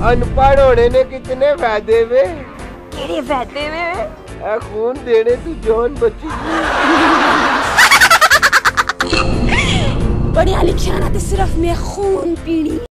अनपढ़ होने ने कितने फायदे वे? केड़े फायदे वे? खून देने तू जान बची। पढ़िया लिखिया ना ते सिर्फ मैं खून पीनी।